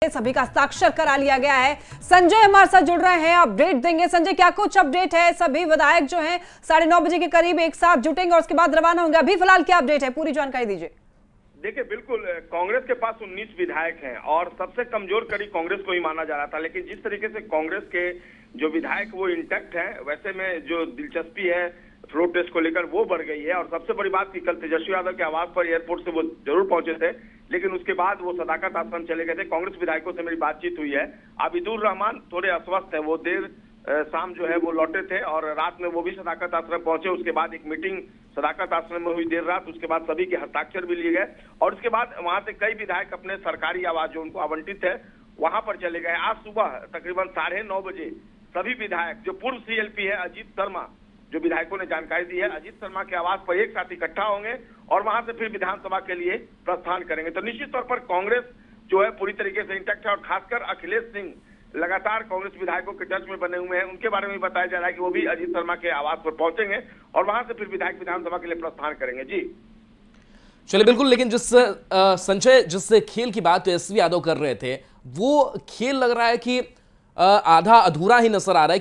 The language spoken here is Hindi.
सभी का हस्ताक्षर करा लिया गया है। संजय हमारे साथ जुड़ रहे हैं, अपडेट देंगे। संजय, क्या कुछ अपडेट है? सभी विधायक जो हैं 9:30 बजे के करीब एक साथ जुटेंगे और उसके बाद रवाना होंगे। अभी फिलहाल क्या अपडेट है, पूरी जानकारी दीजिए। देखिए, बिल्कुल कांग्रेस के पास 19 विधायक हैं और सबसे कमजोर कड़ी कांग्रेस को ही माना जा रहा था, लेकिन जिस तरीके से कांग्रेस के जो विधायक वो इंटैक्ट हैं, वैसे में जो दिलचस्पी है फ्लोर टेस्ट को लेकर वो बढ़ गई है। और सबसे बड़ी बात कि कल तेजस्वी यादव के आवास पर एयरपोर्ट से वो जरूर पहुंचे थे, लेकिन उसके बाद वो सदाकत आश्रम चले गए थे। कांग्रेस विधायकों से मेरी बातचीत हुई है। आबिदुर रहमान थोड़े अस्वस्थ है, वो देर शाम जो है वो लौटे थे और रात में वो भी सदाकत आश्रम पहुंचे। उसके बाद एक मीटिंग सदाकत आश्रम में हुई देर रात, उसके बाद सभी के हस्ताक्षर भी लिए गए और उसके बाद वहां से कई विधायक अपने सरकारी आवास जो उनको आवंटित है वहां पर चले गए। आज सुबह तकरीबन 9:30 बजे सभी विधायक, जो पूर्व सीएलपी है अजीत शर्मा, जो विधायकों ने जानकारी दी है, अजीत शर्मा के आवास पर एक साथ इकट्ठा होंगे और वहां से फिर विधानसभा के लिए प्रस्थान करेंगे। तो निश्चित तौर पर कांग्रेस जो है पूरी तरीके से इंटैक्ट है और खासकर अखिलेश सिंह लगातार कांग्रेस विधायकों के टच में बने हुए हैं। उनके बारे में बताया जा रहा है कि वो भी अजीत शर्मा के आवास पर पहुंचेंगे और वहां से फिर विधायक विधानसभा के लिए प्रस्थान करेंगे। जी चलिए, बिल्कुल। लेकिन संजय, जिस खेल की बात तेजस्वी यादव कर रहे थे, वो खेल लग रहा है कि आधा अधूरा ही नजर आ रहा है।